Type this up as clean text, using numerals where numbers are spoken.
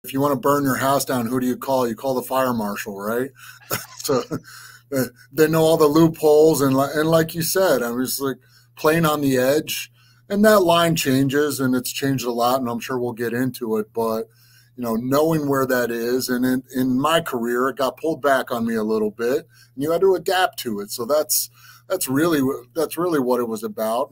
if you want to burn your house down, who do you call? You call the fire marshal, right? So they know all the loopholes, and like you said, I was like playing on the edge, and that line changes, and it's changed a lot, and I'm sure we'll get into it, but knowing where that is, and in my career, it got pulled back on me a little bit, and you had to adapt to it. So that's really what it was about.